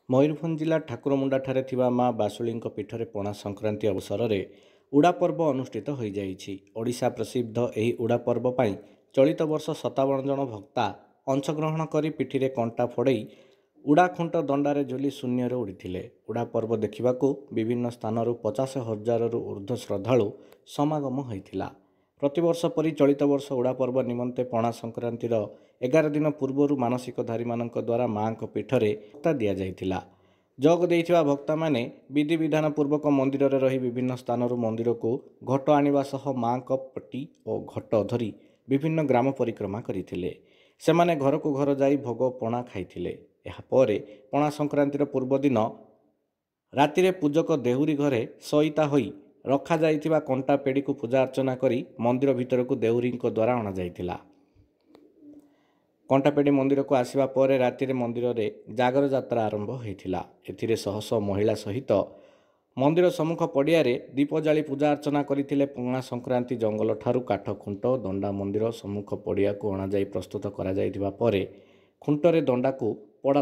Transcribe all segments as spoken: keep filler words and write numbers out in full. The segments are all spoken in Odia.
ମୟୂରଭଞ୍ଜ ଜିଲ୍ଲା ଠାକୁରମୁଣ୍ଡାଠାରେ ଥିବା ମା ବାସୁଳୀଙ୍କ ପୀଠରେ ପଣା ସଂକ୍ରାନ୍ତି ଅବସରରେ ଉଡ଼ା ପର୍ବ ଅନୁଷ୍ଠିତ ହୋଇଯାଇଛି। ଓଡ଼ିଶା ପ୍ରସିଦ୍ଧ ଏହି ଉଡ଼ା ପର୍ବ ପାଇଁ ଚଳିତ ବର୍ଷ ସତାବନ ଜଣ ଭକ୍ତା ଅଂଶଗ୍ରହଣ କରି ପିଠିରେ କଣ୍ଟା ଫୋଡ଼େଇ ଉଡ଼ା ଖୁଣ୍ଟ ଦଣ୍ଡାରେ ଝୁଲି ଶୂନ୍ୟରେ ଉଡ଼ିଥିଲେ। ଉଡ଼ା ପର୍ବ ଦେଖିବାକୁ ବିଭିନ୍ନ ସ୍ଥାନରୁ ପଚାଶ ହଜାରରୁ ଉର୍ଦ୍ଧ୍ୱ ଶ୍ରଦ୍ଧାଳୁ ସମାଗମ ହୋଇଥିଲା। ପ୍ରତିବର୍ଷ ପରି ଚଳିତ ବର୍ଷ ଉଡ଼ା ପର୍ବ ନିମନ୍ତେ ପଣା ସଂକ୍ରାନ୍ତିର ଏଗାର ଦିନ ପୂର୍ବରୁ ମାନସିକଧାରୀମାନଙ୍କ ଦ୍ୱାରା ମାଙ୍କ ପୀଠରେ ଭତ୍ତା ଦିଆଯାଇଥିଲା। ଯୋଗ ଦେଇଥିବା ଭକ୍ତମାନେ ବିଧିବିଧାନ ପୂର୍ବକ ମନ୍ଦିରରେ ରହି ବିଭିନ୍ନ ସ୍ଥାନରୁ ମନ୍ଦିରକୁ ଘଟ ଆଣିବା ସହ ମାଙ୍କ ପଟି ଓ ଘଟ ଧରି ବିଭିନ୍ନ ଗ୍ରାମ ପରିକ୍ରମା କରିଥିଲେ। ସେମାନେ ଘରକୁ ଘର ଯାଇ ଭୋଗ ପଣା ଖାଇଥିଲେ। ଏହାପରେ ପଣା ସଂକ୍ରାନ୍ତିର ପୂର୍ବ ଦିନ ରାତିରେ ପୂଜକ ଦେହୁରୀ ଘରେ ଶୋଇତା ହୋଇ ରଖାଯାଇଥିବା କଣ୍ଟା ପେଡ଼ିକୁ ପୂଜା ଅର୍ଚ୍ଚନା କରି ମନ୍ଦିର ଭିତରକୁ ଦେହୁରୀଙ୍କ ଦ୍ୱାରା ଅଣାଯାଇଥିଲା। କଣ୍ଟାପେଡ଼ି ମନ୍ଦିରକୁ ଆସିବା ପରେ ରାତିରେ ମନ୍ଦିରରେ ଜାଗର ଯାତ୍ରା ଆରମ୍ଭ ହୋଇଥିଲା। ଏଥିରେ ଶହ ଶହ ମହିଳା ସହିତ ମନ୍ଦିର ସମ୍ମୁଖ ପଡ଼ିଆରେ ଦୀପ ଜାଳି ପୂଜା ଅର୍ଚ୍ଚନା କରିଥିଲେ। ପଣା ସଂକ୍ରାନ୍ତି ଜଙ୍ଗଲଠାରୁ କାଠ ଖୁଣ୍ଟ ଦଣ୍ଡା ମନ୍ଦିର ସମ୍ମୁଖ ପଡ଼ିଆକୁ ଅଣାଯାଇ ପ୍ରସ୍ତୁତ କରାଯାଇଥିବା ପରେ ଖୁଣ୍ଟରେ ଦଣ୍ଡାକୁ ପଡ଼ା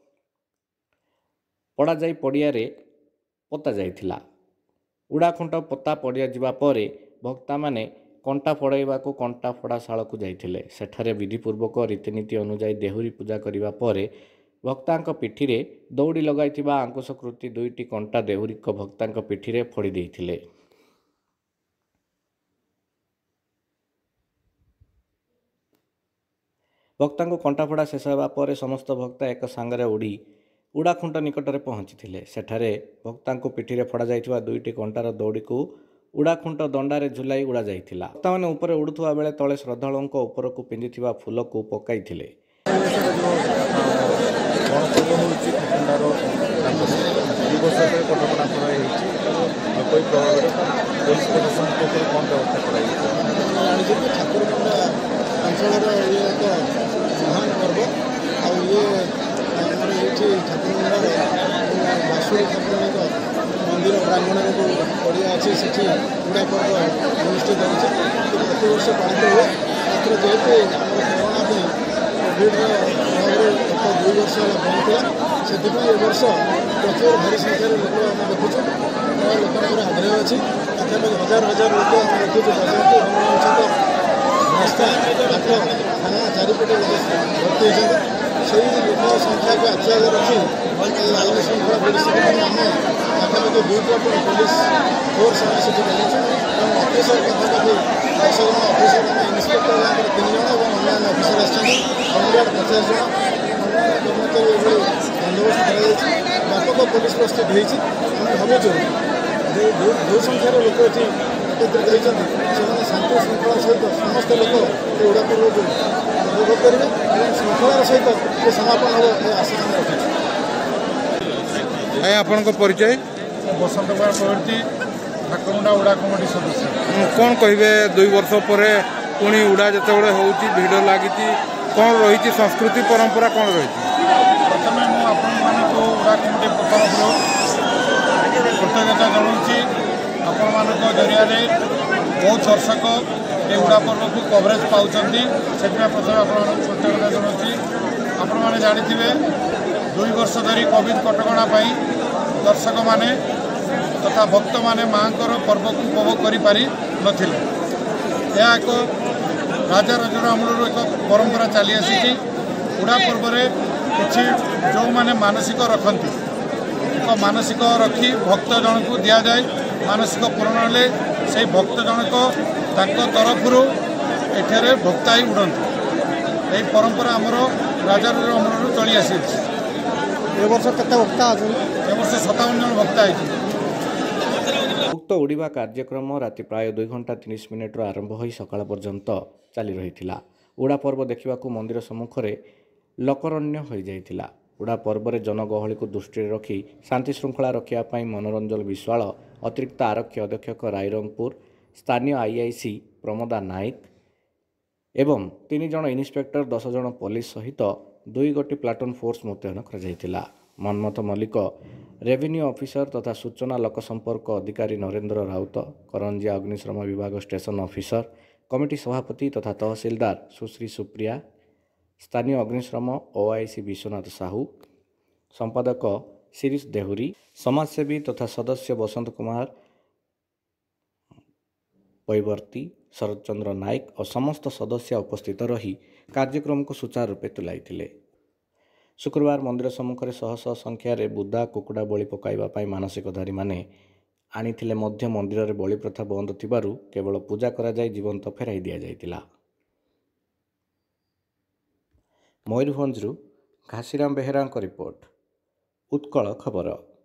ପଡ଼ାଯାଇ ପଡ଼ିଆରେ ପୋତା ଯାଇଥିଲା। ଉଡ଼ା ଖୁଣ୍ଟ ପୋତା ପଡ଼ିଯିବା ପରେ ଭକ୍ତମାନେ କଣ୍ଟା ଫୋଡ଼ାଇବାକୁ କଣ୍ଟା ଫୋଡ଼ାଶାଳକୁ ଯାଇଥିଲେ। ସେଠାରେ ବିଧିପୂର୍ବକ ରୀତିନୀତି ଅନୁଯାୟୀ ଦେହୁରୀ ପୂଜା କରିବା ପରେ ଭକ୍ତାଙ୍କ ପିଠିରେ ଦଉଡ଼ି ଲଗାଇଥିବା ଆଙ୍କୁଶକୃତି ଦୁଇଟି କଣ୍ଟା ଦେହୁରୀଙ୍କ ଭକ୍ତାଙ୍କ ପିଠିରେ ଫୋଡ଼ି ଦେଇଥିଲେ। ଭକ୍ତାଙ୍କୁ କଣ୍ଟା ଫୋଡ଼ା ଶେଷ ହେବା ପରେ ସମସ୍ତ ଭକ୍ତ ଏକ ସାଙ୍ଗରେ ଉଡ଼ି ଉଡ଼ା ଖୁଣ୍ଟ ନିକଟରେ ପହଞ୍ଚିଥିଲେ। ସେଠାରେ ଭକ୍ତାଙ୍କୁ ପିଠିରେ ଫୋଡ଼ାଯାଇଥିବା ଦୁଇଟି କଣ୍ଟାର ଦଉଡ଼ିକୁ ଉଡ଼ା ଖୁଣ୍ଟ ଦଣ୍ଡାରେ ଝୁଲାଇ ଉଡ଼ାଯାଇଥିଲା। ଭକ୍ତମାନେ ଉପରେ ଉଡ଼ୁଥିବା ବେଳେ ତଳେ ଶ୍ରଦ୍ଧାଳୁଙ୍କ ଉପରକୁ ପିନ୍ଧିଥିବା ଫୁଲକୁ ପକାଇଥିଲେ। ଅଞ୍ଚଳର ଇଏ ଏକ ମହାନ ପର୍ବ। ଆଉ ଇଏ ଆମର ଏଇଠି ଠାକୁରମୁଣ୍ଡାରେ ବାସୁଳୀ ଠାକୁରଙ୍କ ମନ୍ଦିର ପ୍ରାଙ୍ଗଣରେ ଯେଉଁ ପଡ଼ିଆ ଅଛି ସେଠି ଉଡ଼ା ପର୍ବ ଅନୁଷ୍ଠିତ ହେଉଛି। ପ୍ରତିବର୍ଷ ପାଳିତ ହୁଏ। ମାତ୍ର ଯେହେତୁ ଆମର କରୋନା ପାଇଁ କୋଭିଡ଼ର ପ୍ରଭାବରୁ ଗତ ଦୁଇ ବର୍ଷ ହେଲା ବନ୍ଦ ଥିଲା, ସେଥିପାଇଁ ଏ ବର୍ଷ ପ୍ରଚୁର ଭାରି ସଂଖ୍ୟାରେ ଲୋକ ଆମେ ଦେଖୁଛୁ। ପ୍ରାୟ ଲୋକଙ୍କର ଆଗ୍ରହ ଅଛି। ପାଖାପାଖି ହଜାର ହଜାର ଲୋକ ଆମେ ଦେଖୁଛୁ ବଜାରକୁ ଛକ ରାସ୍ତା ଘାଟ ଥାନା ଚାରିପଟେ ଭର୍ତ୍ତି ହୋଇଛନ୍ତି। ସେହି ଲୋକ ସଂଖ୍ୟାକୁ ଆଖି ଆଗରେ ରଖି ଆଇନ ଶୃଙ୍ଖଳା ପରିସ୍ଥିତି ପାଇଁ ଆମେ ପାଖାପାଖି ଦୁଇଟା ପୋଲିସ ଫୋର୍ସ ଆମେ ସେଠି ରହିଛୁ ଏବଂ ଅଫିସର ପାଖାପାଖି ଦଶ ଜଣ ଅଫିସର ଆମେ ଇନ୍ସପେକ୍ଟର ଆମର ତିନି ଜଣ ଏବଂ ଅନ୍ୟାନ୍ୟ ଅଫିସର ଆସିଛନ୍ତି। ହୋମଗାର୍ଡ଼ ପଚାଶ ଜଣ ଅନ୍ୟାନ୍ୟ କର୍ମଚାରୀ ଏଭଳି ବନ୍ଦୋବସ୍ତ କରାଯାଇଛି। ବ୍ୟାପକ ପୋଲିସ ପ୍ରସ୍ତୁତ ହୋଇଛି। ଆମେ ଭାବୁଛୁ ଯେ ଯେଉଁ ସଂଖ୍ୟାରେ ଲୋକ ଏଠି ଏକତ୍ରିତ ହୋଇଛନ୍ତି ସେମାନେ ଶାନ୍ତି ଶୃଙ୍ଖଳା ସହିତ ସମସ୍ତ ଲୋକ ଏ ଉଡ଼ା ପର୍ବକୁ ଉପଭୋଗ କରିବେ ଏବଂ ଶୃଙ୍ଖଳାର ସହିତ ଏ ସମାପନ ହେବ ଏ ଆଶା ଆମେ ରଖିଛୁ। ଆଜ୍ଞା ଆପଣଙ୍କ ପରିଚୟ? ବସନ୍ତ କୁମାର ପ୍ରଭୃତି, ଠାକୁରମୁଣ୍ଡା ଉଡ଼ା କମିଟି ସଦସ୍ୟ। କ'ଣ କହିବେ ଦୁଇ ବର୍ଷ ପରେ ପୁଣି ଉଡ଼ା ଯେତେବେଳେ ହେଉଛି ଭିଡ଼ ଲାଗିଛି, କ'ଣ ରହିଛି ସଂସ୍କୃତି ପରମ୍ପରା କ'ଣ ରହିଛି? ପ୍ରଥମେ ମୁଁ ଆପଣମାନଙ୍କୁ ଉଡ଼ା କମିଟି ତରଫରୁ କୃତଜ୍ଞତା ଜଣାଉଛି। ଆପଣମାନଙ୍କ ଜରିଆରେ ବହୁତ ଦର୍ଶକ ଏ ଉଡ଼ା ପର୍ବକୁ କଭରେଜ୍ ପାଉଛନ୍ତି, ସେଥିପାଇଁ ପ୍ରଥମେ ଆପଣମାନଙ୍କୁ କୃତଜ୍ଞତା ଜଣାଉଛି। ଆପଣମାନେ ଜାଣିଥିବେ ଦୁଇ ବର୍ଷ ଧରି କୋଭିଡ଼ କଟକଣା ପାଇଁ ଦର୍ଶକମାନେ ତଥା ଭକ୍ତମାନେ ମାଆଙ୍କର ପର୍ବକୁ ଉପଭୋଗ କରିପାରି ନଥିଲେ। ଏହା ଏକ ରାଜା ରଜର ଅମଳରୁ ଏକ ପରମ୍ପରା ଚାଲି ଆସିଛି। ଉଡ଼ା ପର୍ବରେ କିଛି ଯେଉଁମାନେ ମାନସିକ ରଖନ୍ତି, ଏକ ମାନସିକ ରଖି ଭକ୍ତ ଜଣକୁ ଦିଆଯାଏ। ମାନସିକ ପୂରଣ ହେଲେ ସେହି ଭକ୍ତ ଜଣକ ତାଙ୍କ ତରଫରୁ ଏଠାରେ ଭକ୍ତାଇ ଉଡ଼ନ୍ତି। ଏହି ପରମ୍ପରା ଆମର ରାଜା ରଜର ଅମଳରୁ ଚଳି ଆସିଛି। ଏ ବର୍ଷ କେତେ ଭକ୍ତା ଅଛନ୍ତି? ଏ ବର୍ଷ ସତାବନ ଜଣ ଭକ୍ତା ହେଇଛନ୍ତି। ଉକ୍ତ ଉଡ଼ିବା କାର୍ଯ୍ୟକ୍ରମ ରାତି ପ୍ରାୟ ଦୁଇ ଘଣ୍ଟା ତିରିଶ ମିନିଟ୍ରୁ ଆରମ୍ଭ ହୋଇ ସକାଳ ପର୍ଯ୍ୟନ୍ତ ଚାଲି ରହିଥିଲା। ଉଡ଼ା ପର୍ବ ଦେଖିବାକୁ ମନ୍ଦିର ସମ୍ମୁଖରେ ଲୋକରଣ୍ୟ ହୋଇଯାଇଥିଲା। ଉଡ଼ା ପର୍ବରେ ଜନଗହଳିକୁ ଦୃଷ୍ଟିରେ ରଖି ଶାନ୍ତି ଶୃଙ୍ଖଳା ରଖିବା ପାଇଁ ମନୋରଞ୍ଜନ ବିଶ୍ୱାଳ, ଅତିରିକ୍ତ ଆରକ୍ଷୀ ଅଧୀକ୍ଷକ ରାଇରଙ୍ଗପୁର, ସ୍ଥାନୀୟ ଆଇଆଇସି ପ୍ରମୋଦା ନାୟକ ଏବଂ ତିନି ଜଣ ଇନ୍ସପେକ୍ଟର, ଦଶ ଜଣ ପୋଲିସ ସହିତ ଦୁଇ ଗୋଟି ପ୍ଲାଟୁନ୍ ଫୋର୍ସ ମୁତୟନ କରାଯାଇଥିଲା। ମନ୍ମଥ ମଲ୍ଲିକ, ରେଭିନ୍ୟୁ ଅଫିସର ତଥା ସୂଚନା ଲୋକସମ୍ପର୍କ ଅଧିକାରୀ ନରେନ୍ଦ୍ର ରାଉତ, କରଞ୍ଜିଆ ଅଗ୍ନିଶମ ବିଭାଗ ଷ୍ଟେସନ ଅଫିସର, କମିଟି ସଭାପତି ତଥା ତହସିଲଦାର ସୁଶ୍ରୀ ସୁପ୍ରିୟା, ସ୍ଥାନୀୟ ଅଗ୍ନିଶମ ଓଆଇସି ବିଶ୍ୱନାଥ ସାହୁ, ସମ୍ପାଦକ ଶିରିଷ ଦେହୁରୀ, ସମାଜସେବୀ ତଥା ସଦସ୍ୟ ବସନ୍ତ କୁମାର ପୈବର୍ତ୍ତୀ, ଶରତ ଚନ୍ଦ୍ର ନାୟକ ଓ ସମସ୍ତ ସଦସ୍ୟ ଉପସ୍ଥିତ ରହି କାର୍ଯ୍ୟକ୍ରମକୁ ସୁଚାରୁ ରୂପେ ତୁଲାଇଥିଲେ। ଶୁକ୍ରବାର ମନ୍ଦିର ସମ୍ମୁଖରେ ଶହ ଶହ ସଂଖ୍ୟାରେ ବୁଦା କୁକୁଡ଼ା ବଳି ପକାଇବା ପାଇଁ ମାନସିକଧାରୀମାନେ ଆଣିଥିଲେ ମଧ୍ୟ ମନ୍ଦିରରେ ବଳି ପ୍ରଥା ବନ୍ଦ ଥିବାରୁ କେବଳ ପୂଜା କରାଯାଇ ଜୀବନ୍ତ ଫେରାଇ ଦିଆଯାଇଥିଲା। ମୟୂରଭଞ୍ଜରୁ ଘାସିରାମ ବେହେରାଙ୍କ ରିପୋର୍ଟ, ଉତ୍କଳ ଖବର।